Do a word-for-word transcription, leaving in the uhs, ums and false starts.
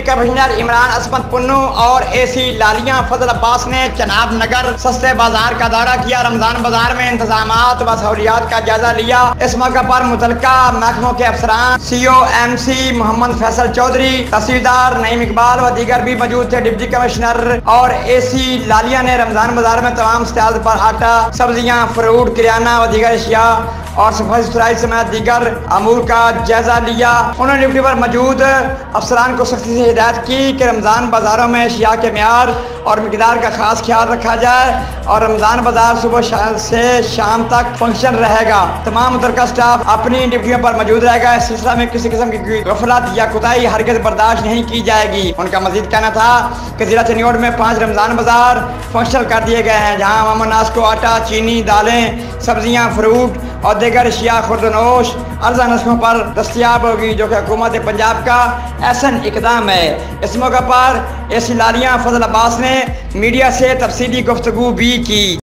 Commissioner Imran असमत पुन्नू और AC लालिया फजल अब्बास ने चनाब नगर सस्ते बाजार का दौरा किया। रमजान बाजार में इंतजामात व सहूलियात का जायजा लिया। इस मौके पर मुतलका महकमों के अफसरान, C O M C Mohammad Faisal Chaudhry, तहसीलदार नईम इकबाल व दीगर भी मौजूद थे। डिप्टी कमिश्नर और एसी लालिया ने रमजान बाजार में तमाम स्टॉल पर आटा, सब्जियां, फ्रूट, किराना व दीगर अशिया और सफाई सुथराई समेत दीगर अमूर का जायजा लिया। उन्होंने ड्यूटी पर मौजूद अफसरान को सख्ती से हिदायत की कि रमज़ान बाज़ारों में अशिया के म्यार और मिकदार का खास ख्याल रखा जाए और रमज़ान बाज़ार सुबह से शाम तक फंक्शन रहेगा। तमाम मुतल्लिका स्टाफ अपनी ड्यूटियों पर मौजूद रहेगा। इस सिलसिले में किसी किस्म की गफलत या कोताही हरगिज़ बर्दाश्त नहीं की जाएगी। उनका मजीद कहना था कि जिला चनियोड़ में पाँच रमज़ान बाज़ार फंक्शन कर दिए गए हैं, जहाँ अवाम नास को आटा, चीनी, दालें, सब्जियाँ, फ्रूट और दीगर अशिया खुर्दनोश अर्जा नस्लों पर दस्तियाब होगी, जो कि हुकूमत पंजाब का ऐसा इकदाम है। इस मौके पर एसी लालिया फजल अब्बास ने मीडिया से तफसीली गुफ्तगू भी की।